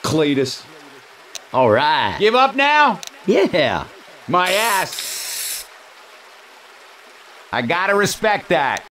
Cleetus. All right. Give up now? Yeah. My ass. I gotta respect that.